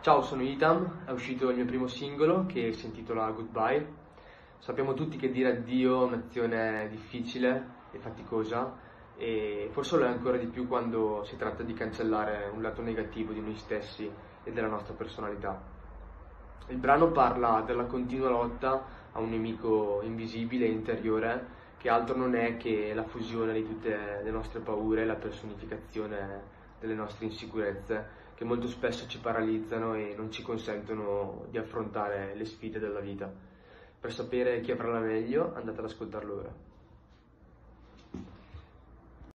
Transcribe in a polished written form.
Ciao, sono Itam, è uscito il mio primo singolo che si intitola Goodbye. Sappiamo tutti che dire addio è un'azione difficile e faticosa e forse lo è ancora di più quando si tratta di cancellare un lato negativo di noi stessi e della nostra personalità. Il brano parla della continua lotta a un nemico invisibile e interiore che altro non è che la fusione di tutte le nostre paure, la personificazione delle nostre insicurezze che molto spesso ci paralizzano e non ci consentono di affrontare le sfide della vita. Per sapere chi avrà la meglio, andate ad ascoltarlo ora.